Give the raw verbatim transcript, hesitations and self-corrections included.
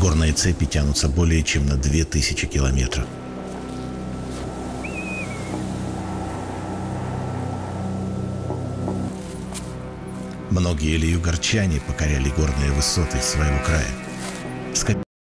Горные цепи тянутся более чем на две тысячи километров. Многие ли югорчане покоряли горные высоты своего края.